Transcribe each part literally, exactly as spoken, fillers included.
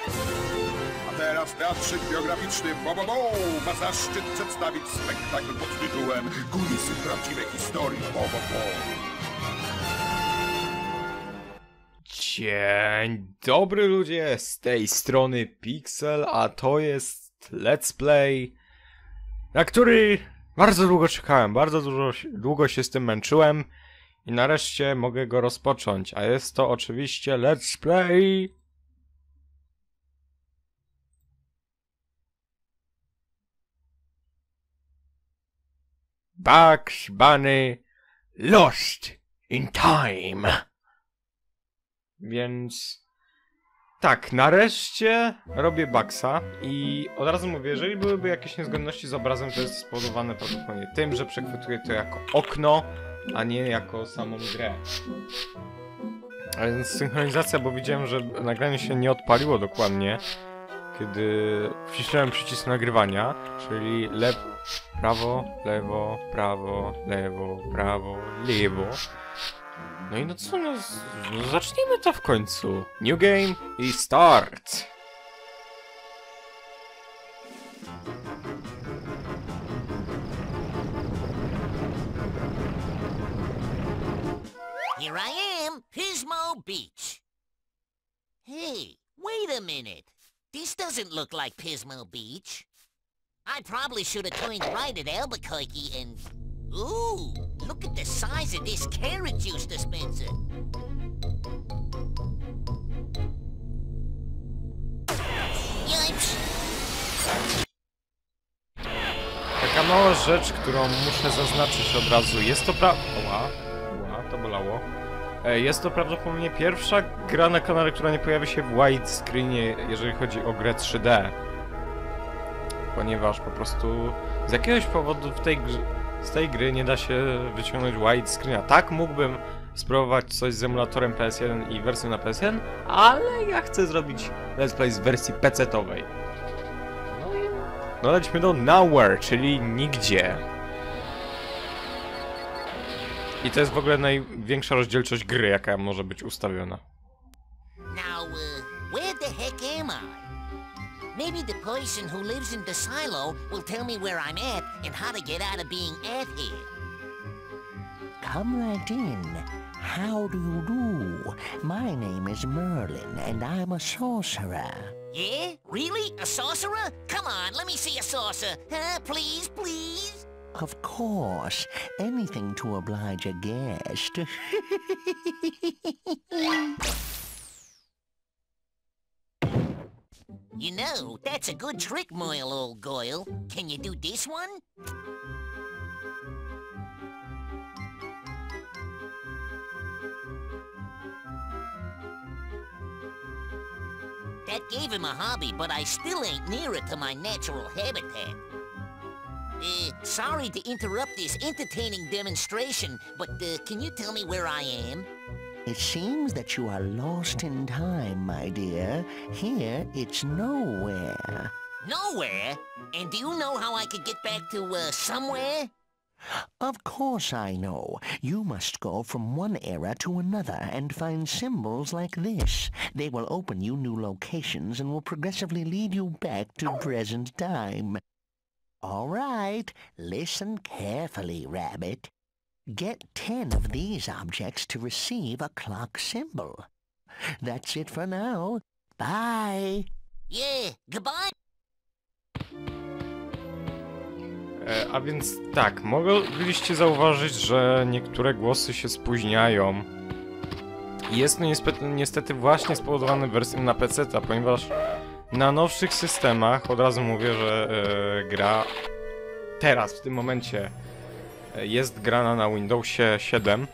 A teraz teatrzyk biograficzny Bo Bo Bo ma zaszczyt przedstawić spektakl pod tytułem Kulisy prawdziwej historii Bo Bo Bo. Dzień dobry ludzie, z tej strony Pixel, a to jest Let's Play, na który bardzo długo czekałem, bardzo dużo, długo się z tym męczyłem i nareszcie mogę go rozpocząć, a jest to oczywiście Let's Play Bugs Bunny Lost in Time. Więc tak, nareszcie robię Bugsa i od razu mówię, jeżeli byłyby jakieś niezgodności z obrazem, to jest spowodowane prawdopodobnie tym, że przechwytuję to jako okno, a nie jako samą grę. A więc synchronizacja, bo widziałem, że nagranie się nie odpaliło dokładnie, kiedy wcisnąłem przycisk nagrywania, czyli lewo, prawo, lewo, prawo, lewo, prawo, lewo. No i no co, no, no zacznijmy to w końcu. New game i start! Here I am, Pismo Beach. Hey, wait a minute. This doesn't look like Pismo Beach. I probably should have turned right at Albuquerque and... Ooh, look at the size of this carrot juice dispenser. Yipes. Taka mała rzecz, którą muszę zaznaczyć od razu. Jest to pra... Oła, oła, to bolało. E, jest to prawdopodobnie pierwsza gra na kanale, która nie pojawi się w widescreenie, jeżeli chodzi o grę trzy D. Ponieważ po prostu z jakiegoś powodu w tej grze... Z tej gry nie da się wyciągnąć widescreena. Tak, mógłbym spróbować coś z emulatorem P S jeden i wersją na P S jeden, ale ja chcę zrobić let's play z wersji pecetowej. No i... No lecimy do Nowhere, czyli nigdzie. I to jest w ogóle największa rozdzielczość gry, jaka może być ustawiona. Now, uh, where the heck am I? Maybe the person who lives in the silo will tell me where I'm at and how to get out of being at here. Come right in. How do you do? My name is Merlin, and I'm a sorcerer. Yeah? Really? A sorcerer? Come on, let me see a saucer. Huh? Please, please? Of course. Anything to oblige a guest. You know, that's a good trick, Moyle, old Goyle. Can you do this one? That gave him a hobby, but I still ain't near it to my natural habitat. Uh, sorry to interrupt this entertaining demonstration, but uh, can you tell me where I am? It seems that you are lost in time, my dear. Here, it's nowhere. Nowhere? And do you know how I could get back to, uh, somewhere? Of course I know. You must go from one era to another and find symbols like this. They will open you new locations and will progressively lead you back to present time. All right, listen carefully, Rabbit. Get ten of these objects to receive a clock symbol. That's it for now. Bye. Yeah, goodbye. E, a więc tak, mogliście zauważyć, że niektóre głosy się spóźniają. I jest to niestety, niestety właśnie spowodowane wersją na peceta, ponieważ na nowszych systemach, od razu mówię, że e, gra teraz, w tym momencie jest grana na Windowsie siedem.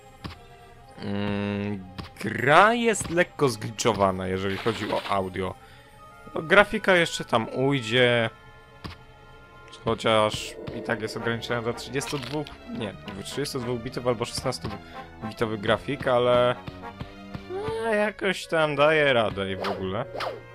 Mm, gra jest lekko zgliczowana, jeżeli chodzi o audio. No, grafika jeszcze tam ujdzie, chociaż i tak jest ograniczona do trzydziestu dwóch, nie, trzydziestu dwóch bitów albo szesnastobitowy grafik, ale no, jakoś tam daje radę i w ogóle.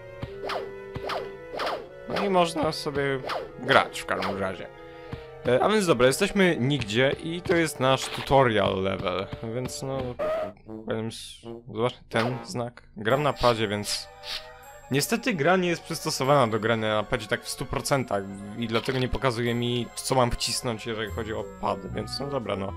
No i można sobie grać w każdym razie. A więc dobra, jesteśmy nigdzie i to jest nasz tutorial level, więc no... Powiem, zobaczmy ten znak. Gram na padzie, więc Niestety gra nie jest przystosowana do grania na padzie tak w stu procentach i dlatego nie pokazuje mi, co mam wcisnąć, jeżeli chodzi o pad, więc no dobra, no.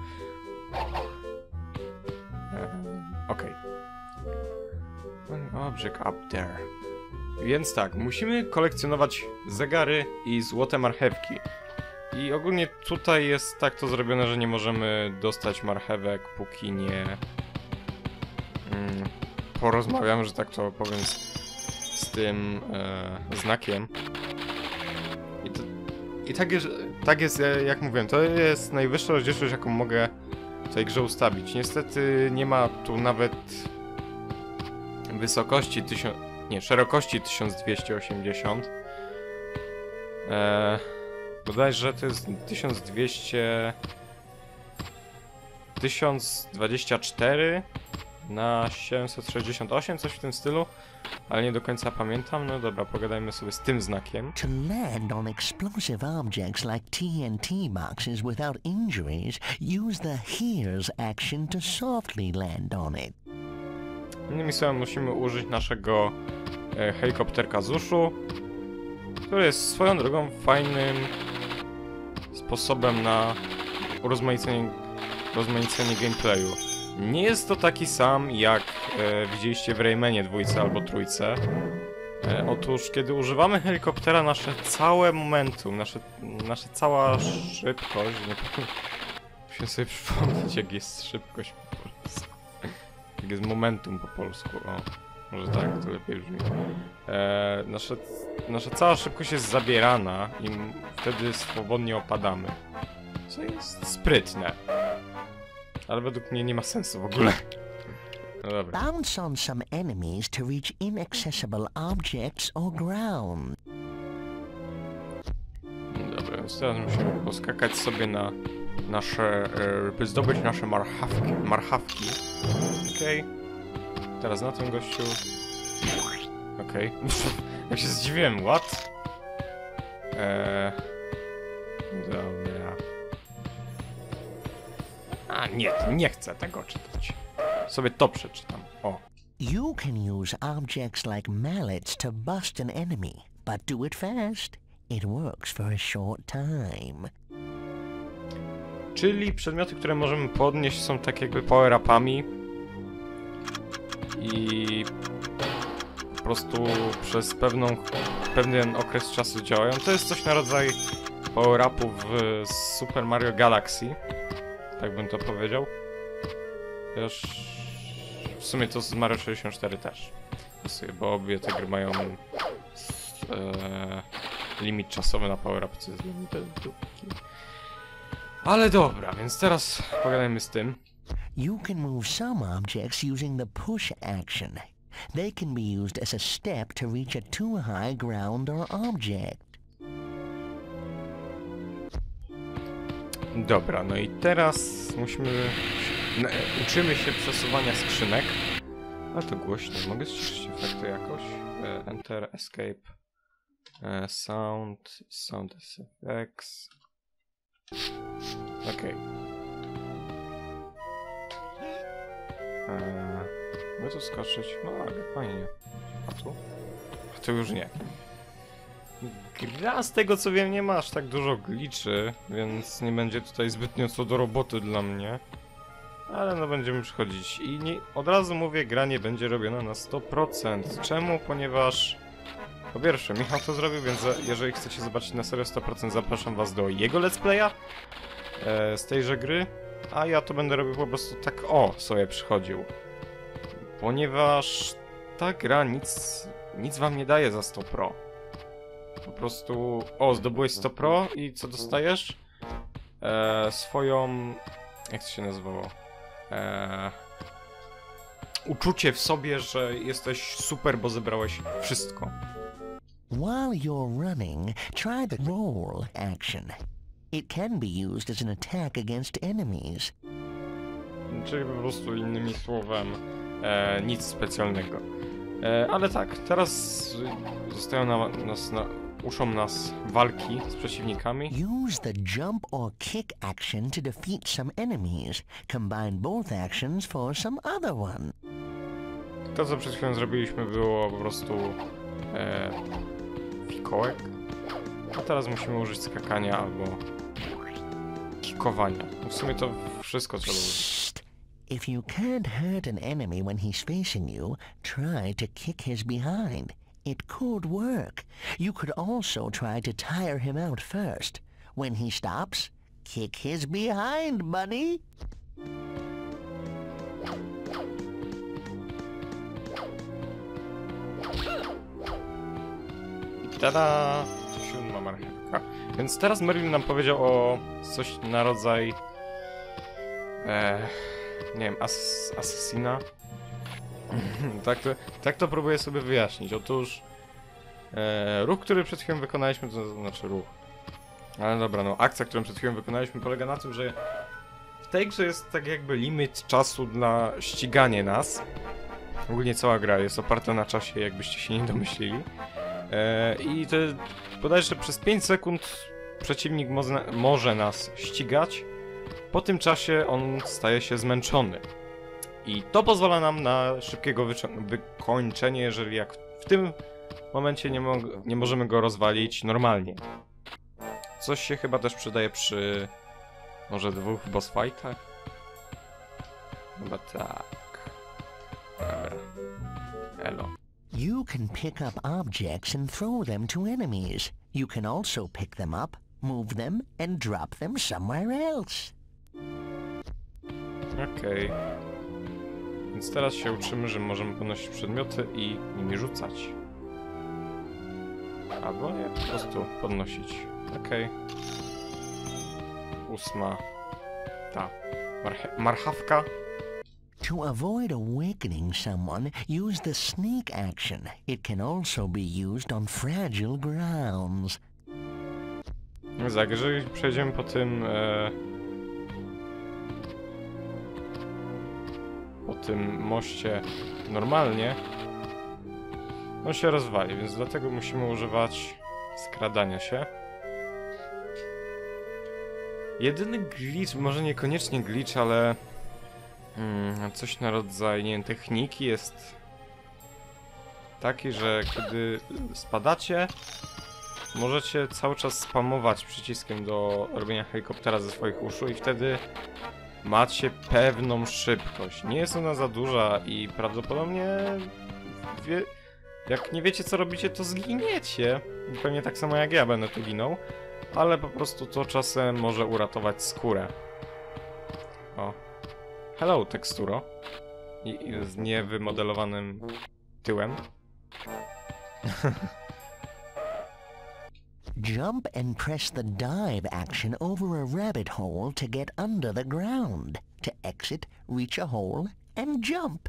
Okej. Okay. Object up there. Więc tak, musimy kolekcjonować zegary i złote marchewki. I ogólnie tutaj jest tak to zrobione, że nie możemy dostać marchewek, póki nie mm, porozmawiamy, że tak to powiem, z, z tym e, znakiem. I, to, i tak, jest, tak jest, jak mówiłem, to jest najwyższa rozdzielczość, jaką mogę w tej grze ustawić. Niestety nie ma tu nawet wysokości tysiąc, nie, szerokości tysiąc dwieście osiemdziesiąt. Eee, bodajże to jest tysiąc dwieście... tysiąc dwadzieścia cztery na siedemset sześćdziesiąt osiem, coś w tym stylu, ale nie do końca pamiętam. No dobra, pogadajmy sobie z tym znakiem. To land on explosive objects like T N T boxes without injuries, use the here's action to softly land on it. Innymi słowy, musimy użyć naszego e, helikopterka Zuszu, który jest swoją drogą fajnym sposobem na urozmaicenie rozmaicenie gameplayu. Nie jest to taki sam, jak e, widzieliście w Raymanie dwójce albo trójce. E, otóż, kiedy używamy helikoptera, nasze całe momentum, nasze, nasze cała szybkość... Nie muszę sobie przypomnieć, jak jest szybkość po polsku. Jak jest momentum po polsku, o. Może tak, to lepiej brzmi. E, nasze, nasza cała szybkość jest zabierana i wtedy swobodnie opadamy. Co jest sprytne. Ale według mnie nie ma sensu w ogóle. No dobra. Bounce on some enemies to reach inaccessible objects or ground. Dobra, więc teraz musimy poskakać sobie na nasze... by zdobyć nasze marchawki. marchawki. Okej. Okay. Teraz na tym gościu. Okej. Okay. Ja się zdziwiłem, what? Eee... Dobra. A nie, nie chcę tego czytać. Sobie to przeczytam. O. You can use objects like mallets to bust an enemy, but do it fast. It works for a short time. Czyli przedmioty, które możemy podnieść, są tak jakby power-upami i po prostu przez pewną, pewien okres czasu działają. To jest coś na rodzaj power-upów w Super Mario Galaxy. Tak bym to powiedział. Wiesz, w sumie to z Mario sześćdziesiąt cztery też. Bo obie te gry mają e, limit czasowy na power-up, co jest limited dupki. Ale dobra, więc teraz pogadajmy z tym. You can move some objects using the push action. They can be used as a step to reach a too high ground or object. Dobra, no i teraz musimy... Uczymy się przesuwania skrzynek. Ale to głośno. Mogę ściszyć efekty jakoś? Enter, Escape, Sound, Sound Effects. Okej. Okay. Mogę tu skoczyć? No, ale fajnie. A tu? A tu już nie. Gra, z tego co wiem, nie ma aż tak dużo glitchy, więc nie będzie tutaj zbytnio co do roboty dla mnie. Ale no będziemy przychodzić i nie, od razu mówię, gra nie będzie robiona na sto procent. Czemu? Ponieważ po pierwsze, Michał to zrobił, więc jeżeli chcecie zobaczyć na serio sto procent, zapraszam was do jego let's playa e, z tejże gry, a ja to będę robił po prostu tak o sobie przychodził. Ponieważ ta gra nic, nic wam nie daje za sto pro. Po prostu, o, zdobyłeś sto pro i co dostajesz? E, swoją, jak to się nazywało? E, uczucie w sobie, że jesteś super, bo zebrałeś wszystko. While you're running, try the roll action. It can be used as an attack against enemies. Czyli po prostu innymi słowem, e, nic specjalnego. E, ale tak, teraz zostają na, nas, na, uczą nas walki z przeciwnikami. Use the jump or kick action to defeat some enemies. Combine both actions for some other one. To, co przed chwilą zrobiliśmy, było po prostu kołek. A teraz musimy użyć skakania albo kikowania. No w sumie to wszystko trzeba użyć. If you can't hurt an enemy when he's facing you, try to kick his behind. It could work. You could also try to tire him out first. When he stops, kick his behind, buddy. Tada! Siódma marchewka. Więc teraz Merlin nam powiedział o coś na rodzaj... E, nie wiem, as asesina? tak, to, tak to próbuję sobie wyjaśnić. Otóż e, ruch, który przed chwilą wykonaliśmy, to znaczy ruch. Ale dobra, no akcja, którą przed chwilą wykonaliśmy, polega na tym, że w tej grze jest tak jakby limit czasu na ściganie nas. Ogólnie cała gra jest oparta na czasie, jakbyście się nie domyślili. E, I to bodajże przez pięć sekund przeciwnik może, może nas ścigać. Po tym czasie on staje się zmęczony. I to pozwala nam na szybkiego wykończenie, jeżeli jak w tym momencie nie, mo nie możemy go rozwalić normalnie. Coś się chyba też przydaje przy może dwóch boss fightach? Chyba tak. Dobra. Elo. You can pick up objects and throw them to enemies. You can also pick them up, move them, and drop them somewhere else. Okej. Okay. Więc teraz się uczymy, że możemy podnosić przedmioty i nimi rzucać. Albo nie, po prostu podnosić. Okej. Okay. Ósma. Ta. Marche marchawka. To avoid awakening someone, use the sneak action. It can also be used on fragile grounds. Tak, jeżeli przejdziemy po tym... E... po tym moście normalnie, on się rozwali, więc dlatego musimy używać skradania się. Jedyny glitch, może niekoniecznie glitch, ale hmm, coś na rodzaj, nie wiem, techniki jest taki, że kiedy spadacie, możecie cały czas spamować przyciskiem do robienia helikoptera ze swoich uszu i wtedy macie pewną szybkość. Nie jest ona za duża i prawdopodobnie wie, jak nie wiecie co robicie, to zginiecie. Pewnie tak samo jak ja będę tu ginął, ale po prostu to czasem może uratować skórę. O. Hello, teksturo. I, i z niewymodelowanym tyłem. Jump and press the dive action over a rabbit hole to get under the ground. To exit, reach a hole and jump.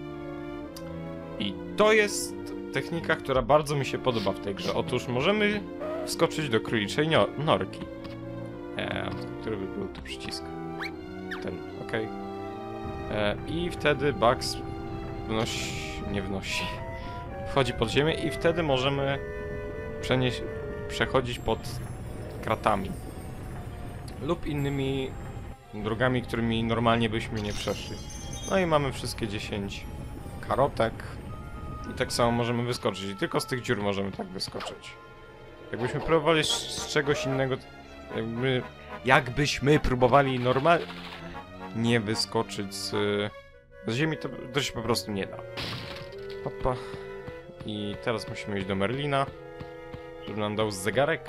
I to jest technika, która bardzo mi się podoba w tej grze. Otóż możemy wskoczyć do króliczej norki. Eee, który by był tu przycisk? Ten, okej. Okay. I wtedy Bugs wnosi... nie wnosi. Wchodzi pod ziemię i wtedy możemy przenieść... przechodzić pod kratami lub innymi drogami, którymi normalnie byśmy nie przeszli. No i mamy wszystkie dziesięć karotek i tak samo możemy wyskoczyć. I tylko z tych dziur możemy tak wyskoczyć. Jakbyśmy próbowali z, z czegoś innego, jakby, jakbyśmy próbowali normalnie nie wyskoczyć z, z ziemi, to, to się po prostu nie da. Opa. I teraz musimy iść do Merlina, żeby nam dał zegarek.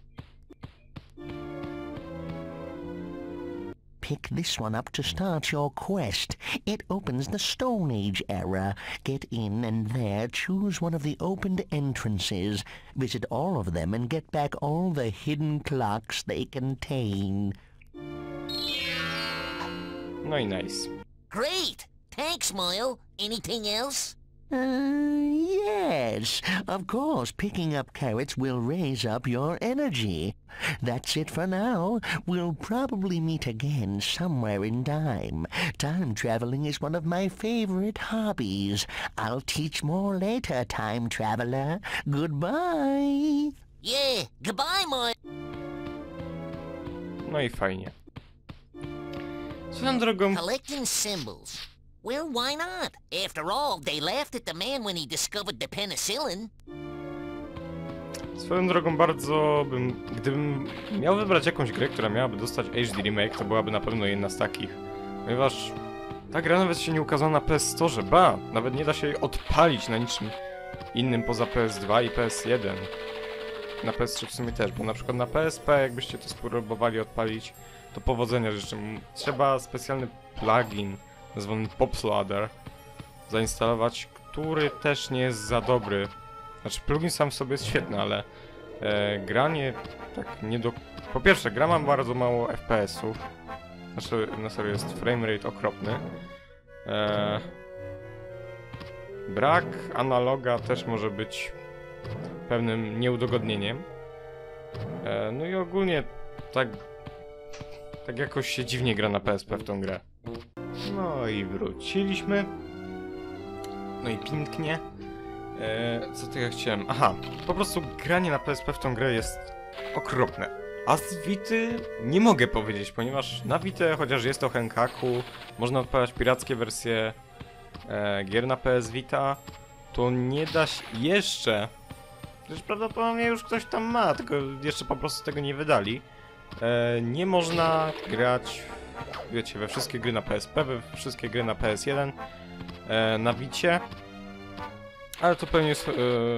Pick this one up to start your quest. It opens the Stone Age era. Get in and there choose one of the opened entrances. Visit all of them and get back all the hidden clocks they contain. No i nice. Great! Thanks, Moyle. Anything else? Uh, yes, of course, picking up carrots will raise up your energy. That's it for now. We'll probably meet again somewhere in time. Time traveling is one of my favorite hobbies. I'll teach more later, time traveler. Goodbye. Yeah, goodbye, Moyle. No i fajnie. Swoją drogą... Collecting symbols. Well, why not? After all, they laughed at the man when he discovered the penicillin. Swoją drogą bardzo bym... Gdybym miał wybrać jakąś grę, która miałaby dostać H D Remake, to byłaby na pewno jedna z takich. Ponieważ ta gra nawet się nie ukazała na P S Store, ba! Nawet nie da się jej odpalić na niczym innym poza P S dwa i P S jeden. Na P S trzy w sumie też, bo na przykład na P S P, jakbyście to spróbowali odpalić, to powodzenia życzę. Trzeba specjalny plugin nazwany PopSloader zainstalować, który też nie jest za dobry. Znaczy plugin sam w sobie jest świetny, ale e, granie tak nie do... Po pierwsze, gra ma bardzo mało F P S-ów. Znaczy na serio jest framerate okropny. E, brak analoga też może być pewnym nieudogodnieniem. E, no i ogólnie tak, tak jakoś się dziwnie gra na P S P w tą grę. No i wróciliśmy. No i pięknie. E, co to ja chciałem? Aha, po prostu granie na P S P w tą grę jest okropne. A z Vity nie mogę powiedzieć, ponieważ na Vitę, chociaż jest to Henkaku, można odpalać pirackie wersje e, gier na P S Vita, to nie da się jeszcze... Przecież prawdopodobnie już ktoś tam ma, tylko jeszcze po prostu tego nie wydali. E, nie można grać, wiecie, we wszystkie gry na P S P, we wszystkie gry na P S jeden, e, na Vicie. Ale to pewnie z, e,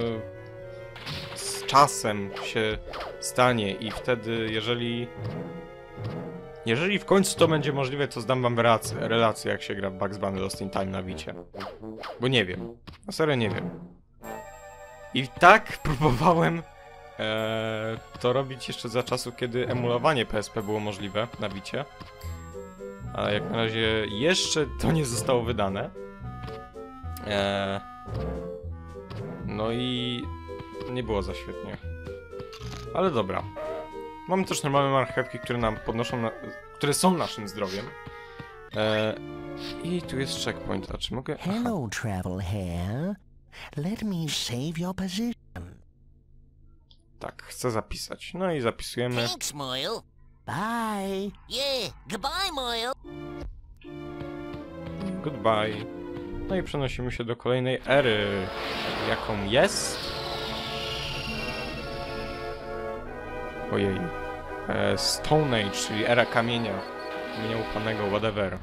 z czasem się stanie i wtedy, jeżeli... Jeżeli w końcu to będzie możliwe, to zdam wam relację, relację jak się gra w Bugs Bunny Lost in Time na Vicie. Bo nie wiem. Na serio nie wiem. I tak próbowałem e, to robić jeszcze za czasów, kiedy emulowanie P S P było możliwe na Vicie. Ale jak na razie jeszcze to nie zostało wydane. E, no i nie było za świetnie. Ale dobra. Mamy też normalne marchewki, które nam podnoszą, na, które są naszym zdrowiem. E, I tu jest checkpoint, a czy mogę... Aha. Hello, Travel Hair. Let me save your position. Tak, chcę zapisać. No i zapisujemy. Thanks, Moyle. Bye. Yeah, goodbye, Moyle. Goodbye. No i przenosimy się do kolejnej ery, jaką jest... Ojej. E, Stone Age, czyli era kamienia. Kamienia upanego, whatever.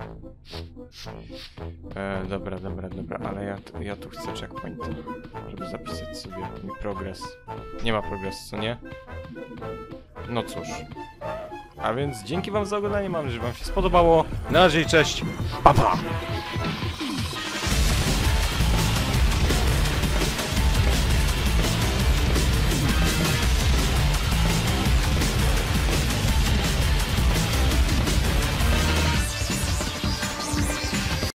E, dobra, dobra, dobra, ale ja, ja tu chcę checkpoint, żeby zapisać sobie mój progres. Nie ma progresu, co nie? No cóż. A więc dzięki wam za oglądanie, mam nadzieję, że wam się spodobało. Na razie i cześć. Pa, pa!